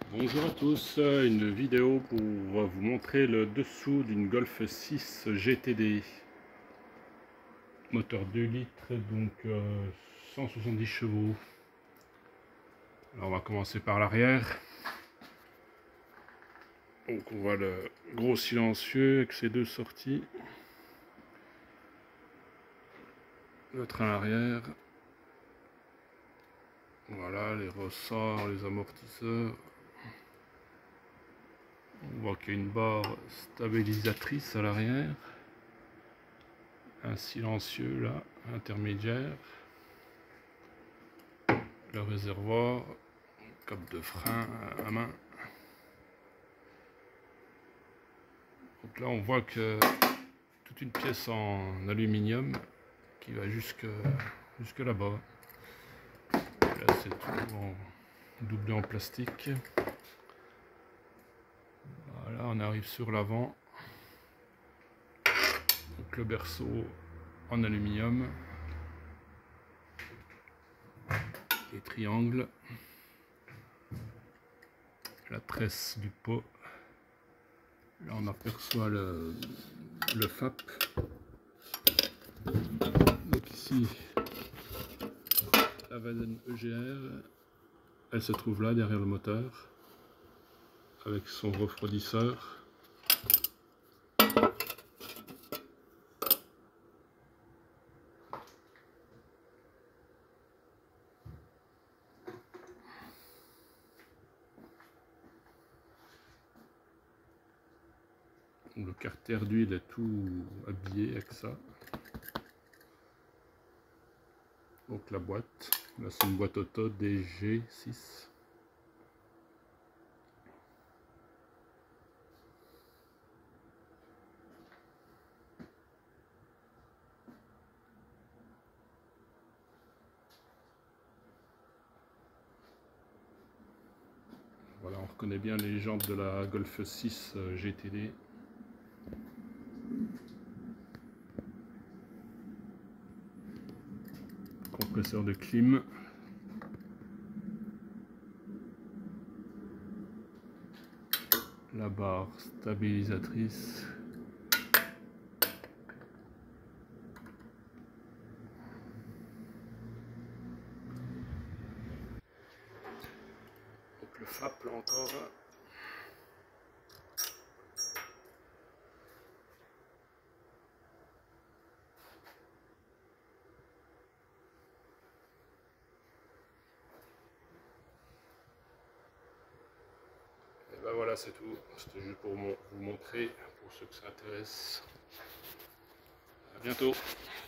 Bonjour à tous, une vidéo pour vous montrer le dessous d'une Golf 6 GTD. Moteur 2 litres, donc 170 chevaux. Alors on va commencer par l'arrière. Donc on voit le gros silencieux avec ses deux sorties. Le train arrière. Voilà les ressorts, les amortisseurs. On voit qu'il y a une barre stabilisatrice à l'arrière. Un silencieux là, intermédiaire. Le réservoir, cap de frein à main. Donc là on voit que toute une pièce en aluminium qui va jusque là-bas. Là c'est tout doublé en plastique. Voilà, on arrive sur l'avant. Donc le berceau en aluminium. Les triangles. La tresse du pot. Là on aperçoit le FAP. Donc ici la Vaden EGR, elle se trouve là derrière le moteur avec son refroidisseur. Le carter d'huile est tout habillé avec ça. Donc la boîte, là c'est une boîte auto DG6. Voilà, on reconnaît bien les jantes de la Golf 6 GTD. Compresseur de clim. La barre stabilisatrice. Donc le FAP là encore. Et ben voilà, c'est tout. C'était juste pour vous montrer, pour ceux que ça intéresse. À bientôt.